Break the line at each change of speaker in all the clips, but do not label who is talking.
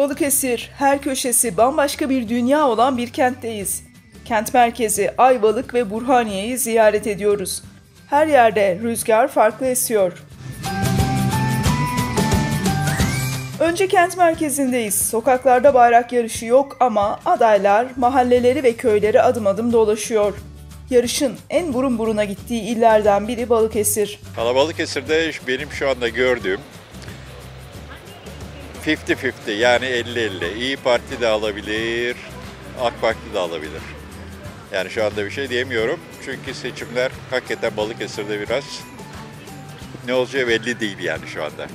Balıkesir, her köşesi bambaşka bir dünya olan bir kentteyiz. Kent merkezi Ayvalık ve Burhaniye'yi ziyaret ediyoruz. Her yerde rüzgar farklı esiyor. Önce kent merkezindeyiz. Sokaklarda bayrak yarışı yok ama adaylar mahalleleri ve köyleri adım adım dolaşıyor. Yarışın en burun buruna gittiği illerden biri Balıkesir.
Balıkesir'de benim şu anda gördüğüm 50-50 yani 50-50. İYİ Parti de alabilir, AK Parti de alabilir. Yani şu anda bir şey diyemiyorum. Çünkü seçimler hakikaten Balıkesir'de biraz ne olacağı belli değil yani şu anda.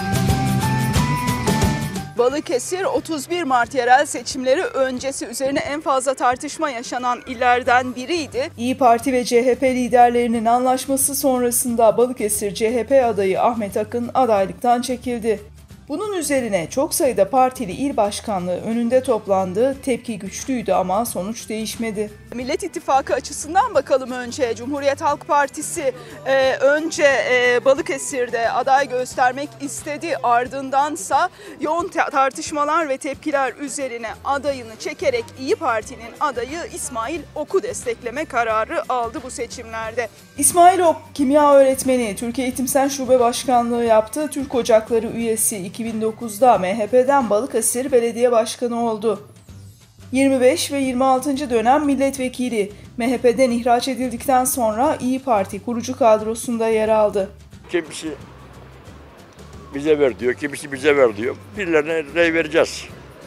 Balıkesir 31 Mart yerel seçimleri öncesi üzerine en fazla tartışma yaşanan illerden biriydi. İYİ Parti ve CHP liderlerinin anlaşması sonrasında Balıkesir CHP adayı Ahmet Akın adaylıktan çekildi. Bunun üzerine çok sayıda partili il başkanlığı önünde toplandı, tepki güçlüydü ama sonuç değişmedi. Millet İttifakı açısından bakalım önce. Cumhuriyet Halk Partisi önce Balıkesir'de aday göstermek istedi. Ardındansa yoğun tartışmalar ve tepkiler üzerine adayını çekerek İYİ Parti'nin adayı İsmail Ok'u destekleme kararı aldı bu seçimlerde. İsmail Ok, kimya öğretmeni, Türkiye Eğitim Sen Şube Başkanlığı yaptı. Türk Ocakları üyesi, 2009'da MHP'den Balıkesir Belediye Başkanı oldu. 25 ve 26. dönem milletvekili, MHP'den ihraç edildikten sonra İYİ Parti kurucu kadrosunda yer aldı.
Kimisi bize ver diyor, kimisi bize ver diyor. Birilerine rey vereceğiz.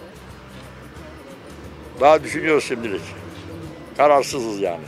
Daha düşünüyoruz şimdilik. Kararsızız yani.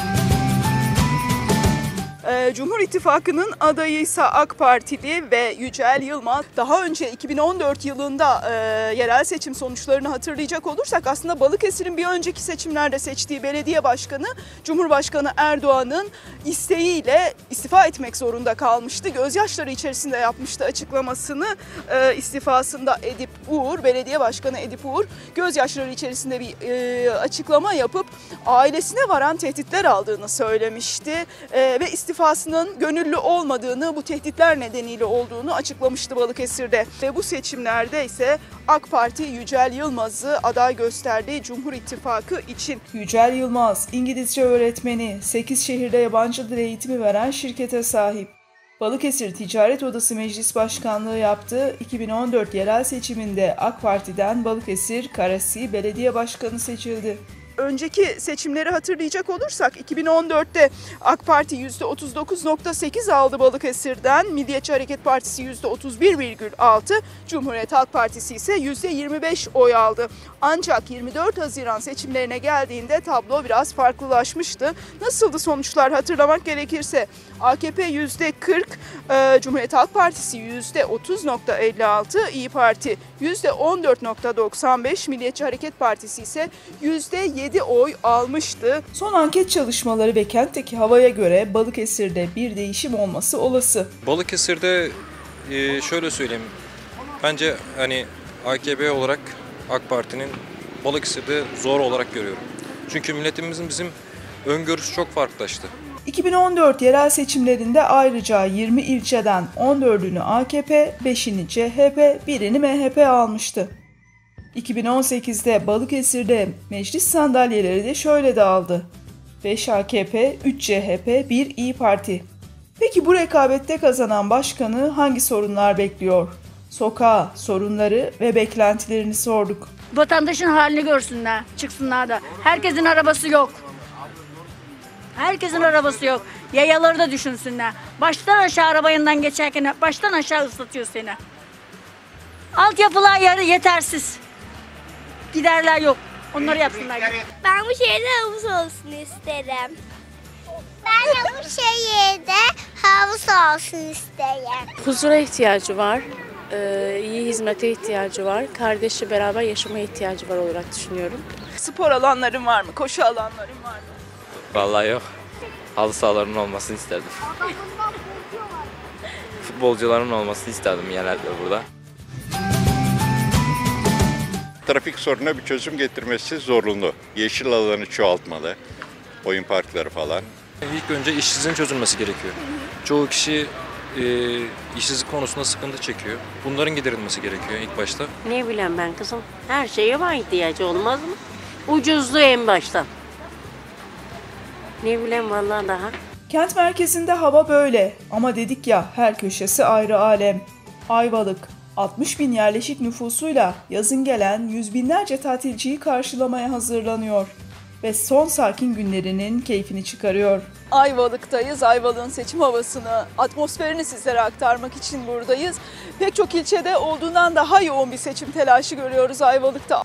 Cumhur İttifakı'nın adayı ise AK Partili ve Yücel Yılmaz. Daha önce 2014 yılında yerel seçim sonuçlarını hatırlayacak olursak aslında Balıkesir'in bir önceki seçimlerde seçtiği belediye başkanı Cumhurbaşkanı Erdoğan'ın isteğiyle istifa etmek zorunda kalmıştı. Gözyaşları içerisinde yapmıştı açıklamasını. İstifasında Edip Uğur, belediye başkanı Edip Uğur gözyaşları içerisinde bir açıklama yapıp ailesine varan tehditler aldığını söylemişti ve istifasının gönüllü olmadığını, bu tehditler nedeniyle olduğunu açıklamıştı Balıkesir'de. Ve bu seçimlerde ise AK Parti Yücel Yılmaz'ı aday gösterdi Cumhur İttifakı için. Yücel Yılmaz, İngilizce öğretmeni, 8 şehirde yabancı dil eğitimi veren şirkete sahip. Balıkesir Ticaret Odası Meclis Başkanlığı yaptığı 2014 yerel seçiminde AK Parti'den Balıkesir Karasi Belediye Başkanı seçildi. Önceki seçimleri hatırlayacak olursak 2014'te AK Parti %39.8 aldı Balıkesir'den, Milliyetçi Hareket Partisi %31,6, Cumhuriyet Halk Partisi ise %25 oy aldı. Ancak 24 Haziran seçimlerine geldiğinde tablo biraz farklılaşmıştı. Nasıldı sonuçlar hatırlamak gerekirse? AKP %40, Cumhuriyet Halk Partisi %30.56, İYİ Parti %14.95, Milliyetçi Hareket Partisi ise %7 oy almıştı. Son anket çalışmaları ve kentteki havaya göre Balıkesir'de bir değişim olması olası.
Balıkesir'de şöyle söyleyeyim, bence hani AKP olarak AK Parti'nin Balıkesir'de zor olarak görüyorum. Çünkü milletimizin bizim öngörüsü çok farklılaştı.
2014 yerel seçimlerinde ayrıca 20 ilçeden 14'ünü AKP, 5'ini CHP, 1'ini MHP almıştı. 2018'de Balıkesir'de meclis sandalyeleri de şöyle dağıldı. 5 AKP, 3 CHP, 1 İYİ Parti. Peki bu rekabette kazanan başkanı hangi sorunlar bekliyor? Sokağa, sorunları ve beklentilerini sorduk.
Vatandaşın halini görsünler, çıksınlar da. Herkesin arabası yok. Herkesin arabası yok. Yayaları da düşünsünler. Baştan aşağı araba yanından geçerken baştan aşağı ıslatıyor seni. Altyapılar yetersiz. Giderler yok. Onları yapsınlar.
Ben bu şehirde havuz olsun isterim. Ben de bu şehirde havuz olsun isterim.
Huzura ihtiyacı var. İyi hizmete ihtiyacı var. Kardeşi beraber yaşamaya ihtiyacı var olarak düşünüyorum.
Spor alanların var mı? Koşu alanların var mı?
Vallahi yok. Halı sahalarının olmasını isterdim. Futbolcuların olmasını isterdim genelde burada.
Trafik sorununa bir çözüm getirmesi zorunlu. Yeşil alanı çoğaltmalı, oyun parkları falan.
İlk önce işsizliğin çözülmesi gerekiyor. Çoğu kişi işsizlik konusunda sıkıntı çekiyor. Bunların giderilmesi gerekiyor ilk başta.
Ne bileyim ben kızım. Her şeye var ihtiyacı, olmaz mı? Ucuzluğu en baştan. Ne bileyim vallahi daha.
Kent merkezinde hava böyle ama dedik ya, her köşesi ayrı alem. Ayvalık 60 bin yerleşik nüfusuyla yazın gelen yüz binlerce tatilciyi karşılamaya hazırlanıyor ve son sakin günlerinin keyfini çıkarıyor. Ayvalık'tayız. Ayvalık'ın seçim havasını, atmosferini sizlere aktarmak için buradayız. Pek çok ilçede olduğundan daha yoğun bir seçim telaşı görüyoruz Ayvalık'ta.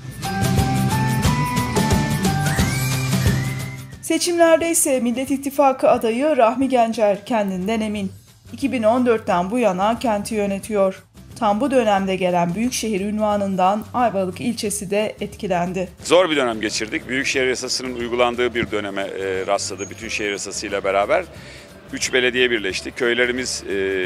Seçimlerde ise Millet İttifakı adayı Rahmi Gencer kendinden emin. 2014'ten bu yana kenti yönetiyor. Tam bu dönemde gelen Büyükşehir unvanından Ayvalık ilçesi de etkilendi.
Zor bir dönem geçirdik. Büyükşehir Yasası'nın uygulandığı bir döneme rastladı bütün şehir yasasıyla beraber. 3 belediye birleşti. Köylerimiz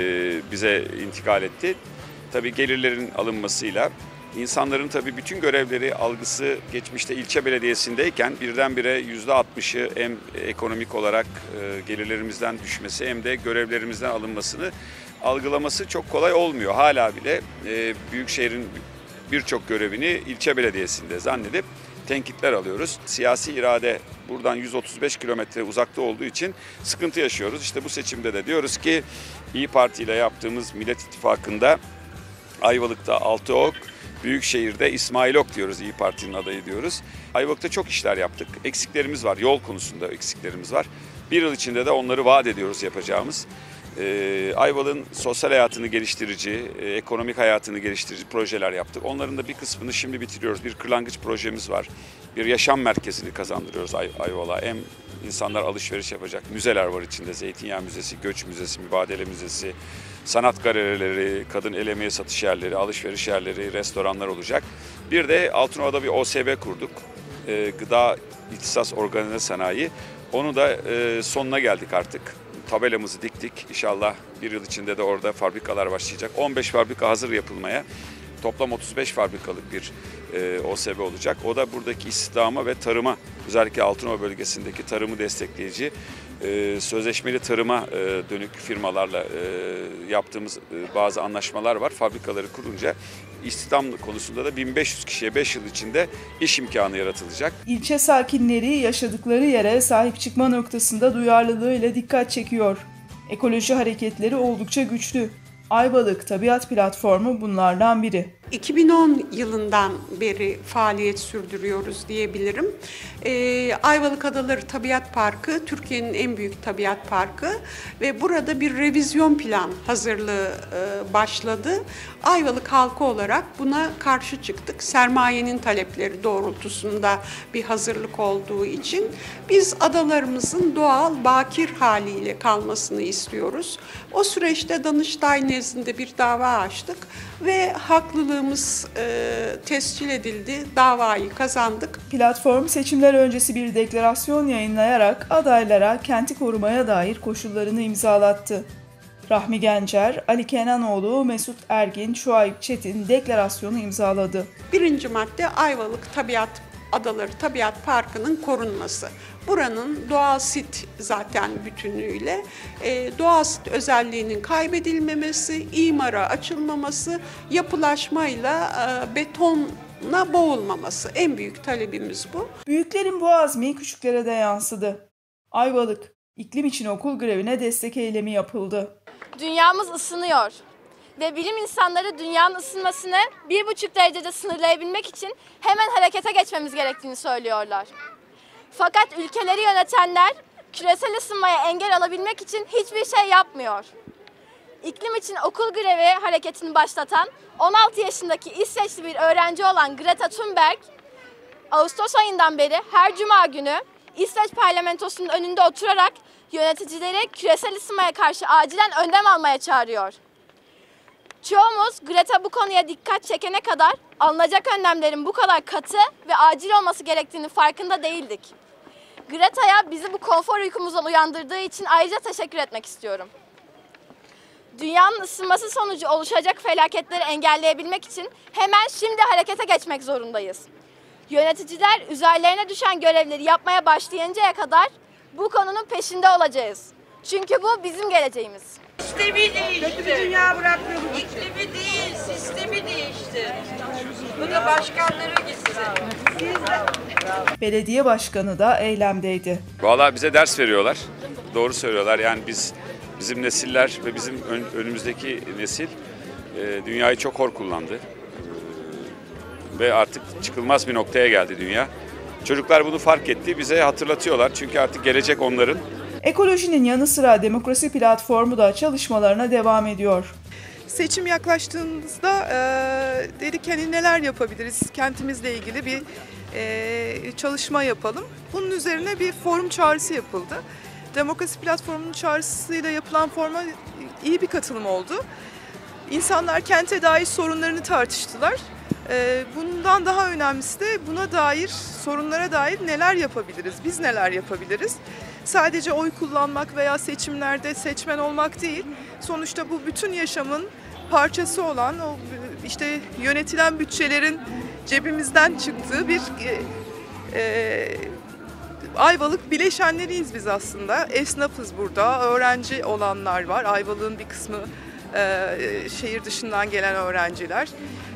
bize intikal etti. Tabii gelirlerin alınmasıyla insanların tabii bütün görevleri algısı geçmişte ilçe belediyesindeyken birdenbire %60'ı hem ekonomik olarak gelirlerimizden düşmesi hem de görevlerimizden alınmasını algılaması çok kolay olmuyor. Hala bile Büyükşehir'in birçok görevini ilçe belediyesinde zannedip tenkitler alıyoruz. Siyasi irade buradan 135 kilometre uzakta olduğu için sıkıntı yaşıyoruz. İşte bu seçimde de diyoruz ki İYİ Parti ile yaptığımız Millet İttifakı'nda Ayvalık'ta Altıok, Büyükşehir'de İsmail Ok diyoruz, İYİ Parti'nin adayı diyoruz. Ayvalık'ta çok işler yaptık. Eksiklerimiz var, yol konusunda eksiklerimiz var. Bir yıl içinde de onları vaat ediyoruz yapacağımız. Ayvalık'ın sosyal hayatını geliştirici, ekonomik hayatını geliştirici projeler yaptık. Onların da bir kısmını şimdi bitiriyoruz. Bir kırlangıç projemiz var. Bir yaşam merkezini kazandırıyoruz Ayvalık'a. Hem insanlar alışveriş yapacak. Müzeler var içinde. Zeytinyağı Müzesi, Göç Müzesi, Mübadele Müzesi, sanat galerileri, kadın el emeği satış yerleri, alışveriş yerleri, restoranlar olacak. Bir de Altınova'da bir OSB kurduk. Gıda İhtisas Organize Sanayi. Onu da sonuna geldik artık. Tabelamızı diktik. İnşallah bir yıl içinde de orada fabrikalar başlayacak. 15 fabrika hazır yapılmaya. Toplam 35 fabrikalık bir OSB olacak. O da buradaki istihdama ve tarıma, özellikle Altınova bölgesindeki tarımı destekleyici sözleşmeli tarıma dönük firmalarla yaptığımız bazı anlaşmalar var. Fabrikaları kurunca istihdam konusunda da 1500 kişiye 5 yıl içinde iş imkanı yaratılacak. İlçe sakinleri yaşadıkları yere sahip çıkma noktasında duyarlılığıyla dikkat çekiyor. Ekoloji hareketleri oldukça güçlü. Ayvalık Tabiat Platformu bunlardan biri.
2010 yılından beri faaliyet sürdürüyoruz diyebilirim. Ayvalık Adaları Tabiat Parkı Türkiye'nin en büyük tabiat parkı ve burada bir revizyon plan hazırlığı başladı. Ayvalık halkı olarak buna karşı çıktık. Sermayenin talepleri doğrultusunda bir hazırlık olduğu için biz adalarımızın doğal, bakir haliyle kalmasını istiyoruz. O süreçte Danıştay nezdinde bir dava açtık ve haklılığımız tescil edildi, davayı kazandık.
Platform seçimler öncesi bir deklarasyon yayınlayarak adaylara kenti korumaya dair koşullarını imzalattı. Rahmi Gencer, Ali Kenanoğlu, Mesut Ergin, Şuayb Çetin deklarasyonu imzaladı.
Birinci madde Ayvalık Adaları Tabiat Parkı'nın korunması. Buranın doğal sit zaten bütünüyle doğal sit özelliğinin kaybedilmemesi, imara açılmaması, yapılaşmayla betonla boğulmaması. En büyük talebimiz bu.
Büyüklerin bu azmi küçüklere de yansıdı. Ayvalık, iklim için okul grevine destek eylemi yapıldı.
Dünyamız ısınıyor ve bilim insanları dünyanın ısınmasını 1,5 derecede sınırlayabilmek için hemen harekete geçmemiz gerektiğini söylüyorlar. Fakat ülkeleri yönetenler küresel ısınmaya engel alabilmek için hiçbir şey yapmıyor. İklim için okul grevi hareketini başlatan 16 yaşındaki İsveçli bir öğrenci olan Greta Thunberg, Ağustos ayından beri her cuma günü İsveç parlamentosunun önünde oturarak yöneticileri küresel ısınmaya karşı acilen önlem almaya çağırıyor. Çoğumuz Greta bu konuya dikkat çekene kadar alınacak önlemlerin bu kadar katı ve acil olması gerektiğini farkında değildik. Greta'ya bizi bu konfor uykumuzdan uyandırdığı için ayrıca teşekkür etmek istiyorum. Dünyanın ısınması sonucu oluşacak felaketleri engelleyebilmek için hemen şimdi harekete geçmek zorundayız. Yöneticiler üzerlerine düşen görevleri yapmaya başlayıncaya kadar bu konunun peşinde olacağız. Çünkü bu bizim geleceğimiz.
Sistemi değiştir. Kötü bir dünya bırakmıyor bu. İklimi değil, sistemi değiştir. Bu da başkanlara gitsin.
Belediye başkanı da eylemdeydi.
Vallahi bize ders veriyorlar. Doğru söylüyorlar. Yani bizim nesiller ve bizim önümüzdeki nesil dünyayı çok hor kullandı. Ve artık çıkılmaz bir noktaya geldi dünya. Çocuklar bunu fark etti, bize hatırlatıyorlar. Çünkü artık gelecek onların.
Ekolojinin yanı sıra Demokrasi Platformu da çalışmalarına devam ediyor.
Seçim yaklaştığımızda dedik hani neler yapabiliriz, kentimizle ilgili bir çalışma yapalım. Bunun üzerine bir forum çağrısı yapıldı. Demokrasi Platformu'nun çağrısıyla yapılan foruma iyi bir katılım oldu. İnsanlar kente dair sorunlarını tartıştılar. Bundan daha önemlisi de buna dair, sorunlara dair neler yapabiliriz, biz neler yapabiliriz? Sadece oy kullanmak veya seçimlerde seçmen olmak değil, sonuçta bu bütün yaşamın parçası olan, o işte yönetilen bütçelerin cebimizden çıktığı bir Ayvalık bileşenleriyiz biz aslında. Esnafız burada, öğrenci olanlar var, Ayvalık'ın bir kısmı şehir dışından gelen öğrenciler.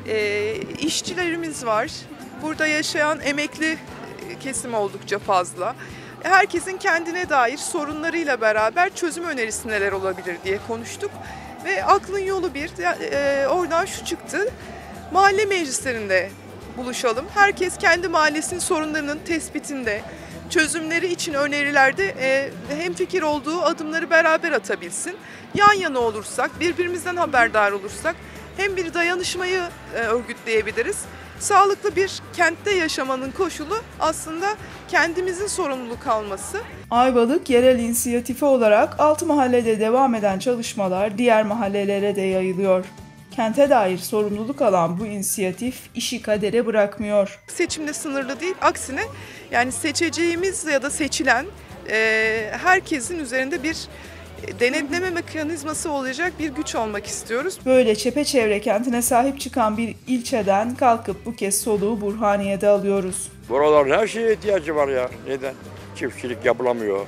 İşçilerimiz var. Burada yaşayan emekli kesim oldukça fazla. Herkesin kendine dair sorunlarıyla beraber çözüm önerisi neler olabilir diye konuştuk. Ve aklın yolu oradan şu çıktı. Mahalle meclislerinde buluşalım. Herkes kendi mahallesinin sorunlarının tespitinde, çözümleri için önerilerde hemfikir olduğu adımları beraber atabilsin. Yan yana olursak, birbirimizden haberdar olursak hem bir dayanışmayı örgütleyebiliriz. Sağlıklı bir kentte yaşamanın koşulu aslında kendimizin sorumluluk alması.
Ayvalık yerel inisiyatifi olarak 6 mahallede devam eden çalışmalar diğer mahallelere de yayılıyor. Kente dair sorumluluk alan bu inisiyatif işi kadere bırakmıyor.
Seçimde sınırlı değil, aksine yani seçeceğimiz ya da seçilen herkesin üzerinde bir denetleme mekanizması olacak bir güç olmak istiyoruz.
Böyle çepeçevre kentine sahip çıkan bir ilçeden kalkıp bu kez soluğu Burhaniye'de alıyoruz.
Buraların her şeye ihtiyacı var ya. Neden? Çiftçilik yapılamıyor.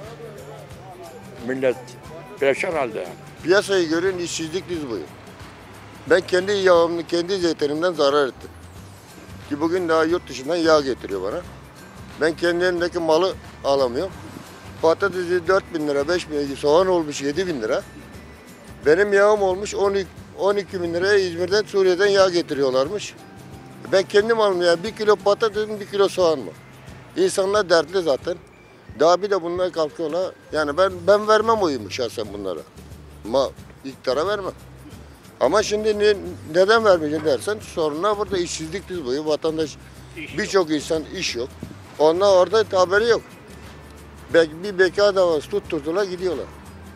Millet perişan halde yani.
Piyasayı görün, işsizlik diz boyu. Ben kendi yağımını, kendi zeytinimden zarar ettim. Ki bugün daha yurt dışından yağ getiriyor bana. Ben kendi elimdeki malı alamıyorum. Patatesi 4.000 lira, 5.000 lira, soğan olmuş 7.000 lira. Benim yağım olmuş 12.000 liraya İzmir'den, Suriye'den yağ getiriyorlarmış. Ben kendim almıyorum. 1 kilo patatesin 1 kilo soğan mı? İnsanlar dertli zaten. Daha bir de bunlar kalkıyorlar. Yani ben vermem oyumu şahsen bunlara. Ama iktidara vermem. Ama şimdi neden vermeyeceğim dersen sorunlar burada, işsizlik diz boyu. Vatandaş, birçok insan iş yok. Onlar orada haberi yok. Bir beka davası tutturdular gidiyorlar.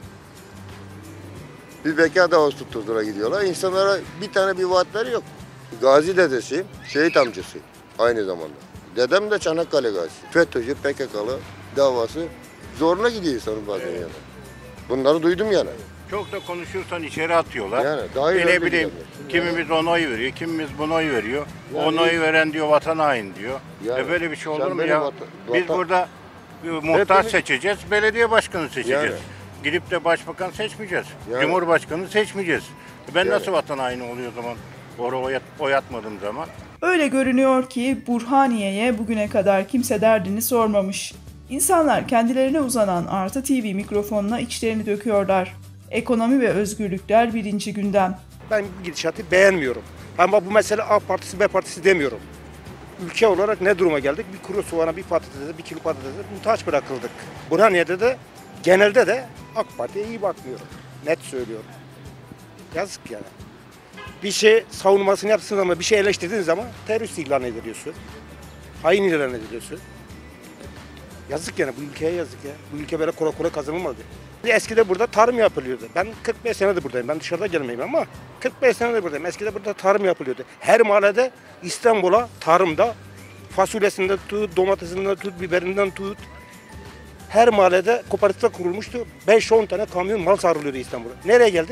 Bir beka davası tutturdular gidiyorlar. İnsanlara bir tane bir vaatleri yok. Gazi dedesiyim, şehit amcasıyım aynı zamanda. Dedem de Çanakkale gazisi. FETÖ'cü, PKK'lı davası zoruna gidiyor insanın bazen yani. Bunları duydum yani.
Çok da konuşursan içeri atıyorlar.
Yani daha iyi
ne bileyim, kimimiz ona oy veriyor, kimimiz buna oy veriyor. Yani ona oy veren diyor vatan hain diyor. Yani, böyle bir şey olur mu ya? Biz burada muhtar seçeceğiz, belediye başkanı seçeceğiz. Yani. Gidip de başbakan seçmeyeceğiz. Yani. Cumhurbaşkanı seçmeyeceğiz. Ben nasıl vatan haini oluyor o zaman? Oraya oy atmadığım zaman.
Öyle görünüyor ki Burhaniye'ye bugüne kadar kimse derdini sormamış. İnsanlar kendilerine uzanan Artı TV mikrofonuna içlerini döküyorlar. Ekonomi ve özgürlükler birinci gündem.
Ben gidişatı beğenmiyorum. Ama bu mesele A partisi B partisi demiyorum. Ülke olarak ne duruma geldik? Bir kuru soğana, bir patatese, bir kilo patatese muhtaç bırakıldık. Burhaniye'de de genelde de AK Parti'ye iyi bakmıyorum. Net söylüyorum. Yazık yani. Bir şey savunmasını yapsın ama bir şey eleştirdiğin zaman terörist ilan ediliyorsun. Hain ilan ediliyorsun. Yazık yani, bu ülkeye yazık ya. Bu ülke böyle kolay kolay kazanılmadı. Eskide burada tarım yapılıyordu. Ben 45 senedir buradayım. Ben dışarıda gelmeyeyim ama 45 senedir buradayım. Eskide burada tarım yapılıyordu. Her mahallede İstanbul'a tarımda fasulyesinden tut, domatesinden tut, biberinden tut. Her mahallede kooperatifler kurulmuştu. 5-10 tane kamyon mal sarılıyordu İstanbul'a. Nereye geldik?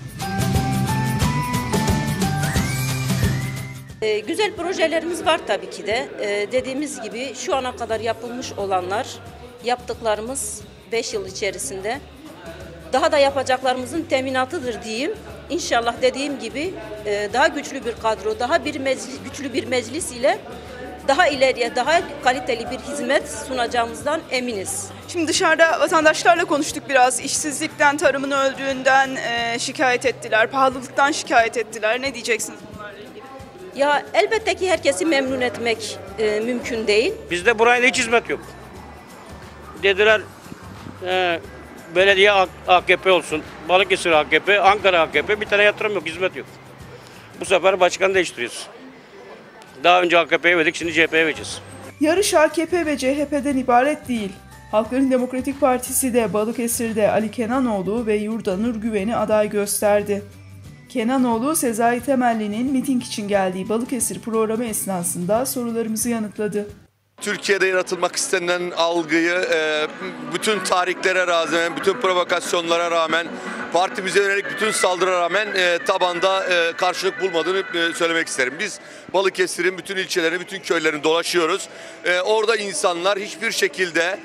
Güzel projelerimiz var tabii ki de. Dediğimiz gibi şu ana kadar yapılmış olanlar, yaptıklarımız 5 yıl içerisinde daha da yapacaklarımızın teminatıdır diyeyim. İnşallah dediğim gibi daha güçlü bir kadro, daha güçlü bir meclis ile daha ileriye, daha kaliteli bir hizmet sunacağımızdan eminiz.
Şimdi dışarıda vatandaşlarla konuştuk biraz. İşsizlikten, tarımın öldüğünden şikayet ettiler, pahalılıktan şikayet ettiler. Ne diyeceksiniz bunlarla ilgili?
Ya elbette ki herkesi memnun etmek mümkün değil.
Bizde burayla hiç hizmet yok. Dediler belediye AKP olsun, Balıkesir AKP, Ankara AKP, bir tane yatırım yok, hizmet yok. Bu sefer başkanı değiştiriyoruz. Daha önce AKP'ye verdik, şimdi CHP'ye vereceğiz.
Yarış AKP ve CHP'den ibaret değil. Halkların Demokratik Partisi de Balıkesir'de Ali Kenanoğlu ve Yurdanur Güven'i aday gösterdi. Kenanoğlu, Sezai Temelli'nin miting için geldiği Balıkesir programı esnasında sorularımızı yanıtladı.
Türkiye'de yaratılmak istenilen algıyı bütün tahriklere rağmen, bütün provokasyonlara rağmen, partimize yönelik bütün saldırılara rağmen tabanda karşılık bulmadığını söylemek isterim. Biz Balıkesir'in bütün ilçelerini, bütün köylerini dolaşıyoruz. Orada insanlar hiçbir şekilde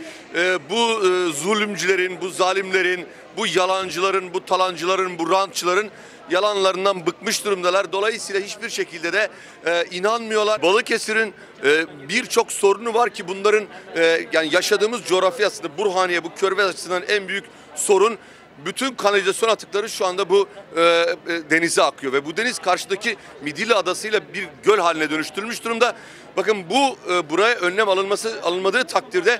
bu zulümcülerin, bu zalimlerin, bu yalancıların, bu talancıların, bu rantçıların yalanlarından bıkmış durumdalar. Dolayısıyla hiçbir şekilde de inanmıyorlar. Balıkesir'in birçok sorunu var ki bunların yani yaşadığımız coğrafyasında Burhaniye, bu Körfez açısından en büyük sorun. Bütün kanalizasyon atıkları şu anda bu denize akıyor ve bu deniz karşıdaki Midilli Adası'yla bir göl haline dönüştürülmüş durumda. Bakın buraya önlem alınmadığı takdirde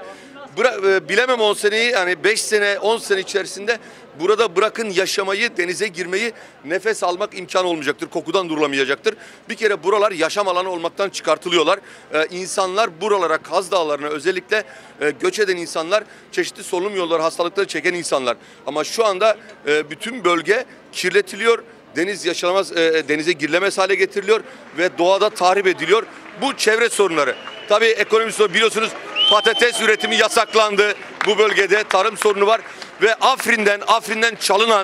bilemem 10 seneyi, yani 5 sene 10 sene içerisinde burada bırakın yaşamayı, denize girmeyi, nefes almak imkan olmayacaktır. Kokudan durulamayacaktır. Bir kere buralar yaşam alanı olmaktan çıkartılıyorlar. İnsanlar buralara, Kaz Dağları'na özellikle göç eden insanlar, çeşitli solunum yolları hastalıkları çeken insanlar. Ama şu anda bütün bölge kirletiliyor. Deniz yaşanamaz, denize girilemez hale getiriliyor ve doğada tahrip ediliyor. Bu çevre sorunları. Tabii ekonomi sorunu, biliyorsunuz patates üretimi yasaklandı. Bu bölgede tarım sorunu var ve Afrin'den çalınan,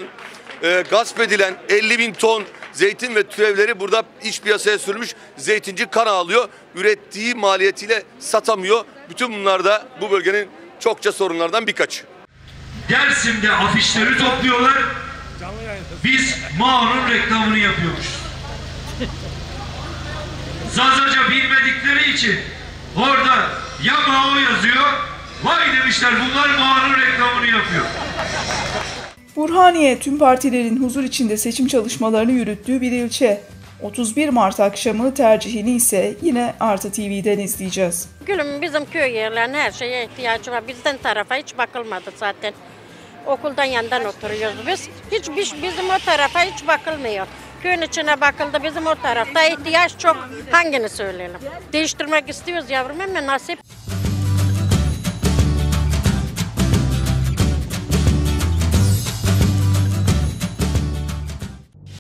gasp edilen 50.000 ton zeytin ve türevleri burada iç piyasaya sürülmüş. Zeytinci kan ağlıyor. Ürettiği maliyetiyle satamıyor. Bütün bunlar da bu bölgenin çokça sorunlardan birkaçı.
Dersim'de afişleri topluyorlar. Biz Mao'nun reklamını yapıyormuşuz. Zazaca bilmedikleri için orada ya Mao yazıyor, vay demişler bunlar Mao'nun reklamını yapıyor.
Burhaniye, tüm partilerin huzur içinde seçim çalışmalarını yürüttüğü bir ilçe. 31 Mart akşamı tercihini ise yine Artı TV'den izleyeceğiz.
Gülüm, bizim köy yerlerine her şeye ihtiyacı var. Bizden tarafa hiç bakılmadı zaten. Okuldan yandan oturuyoruz biz. Bizim o tarafa hiç bakılmıyor. Köyün içine bakıldı, bizim o tarafta ihtiyaç çok. Hangini söyleyelim? Değiştirmek istiyoruz yavrum, ama nasip.